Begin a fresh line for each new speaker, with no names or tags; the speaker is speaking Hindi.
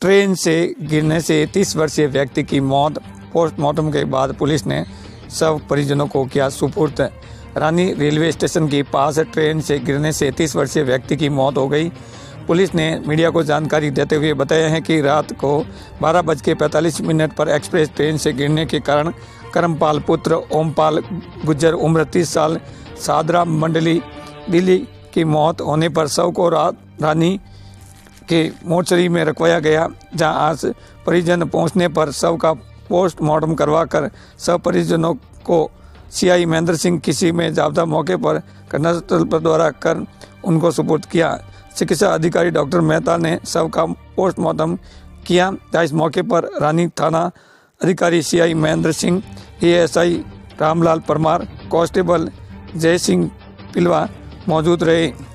ट्रेन से गिरने से 30 वर्षीय व्यक्ति की मौत। पोस्टमार्टम के बाद पुलिस ने शव परिजनों को किया सुपुर्द। रानी रेलवे स्टेशन के पास ट्रेन से गिरने से 30 वर्षीय व्यक्ति की मौत हो गई। पुलिस ने मीडिया को जानकारी देते हुए बताया है कि रात को 12:45 पर एक्सप्रेस ट्रेन से गिरने के कारण करमपाल पुत्र ओमपाल गुज्जर उम्र 30 साल सादरा मंडली दिल्ली की मौत होने पर शव को रानी के मोर्चरी में रखवाया गया, जहां आज परिजन पहुंचने पर शव का पोस्टमार्टम करवाकर शव परिजनों को सीआई महेंद्र सिंह किसी में जाब्ता मौके पर घटनास्थल पर द्वारा कर उनको सुपुर्द किया। चिकित्सा अधिकारी डॉक्टर मेहता ने शव का पोस्टमार्टम किया। इस मौके पर रानी थाना अधिकारी CI Mahendra Singh, ASI Ramlal Parmar, constable Jai Singh पिलवा मौजूद रहे।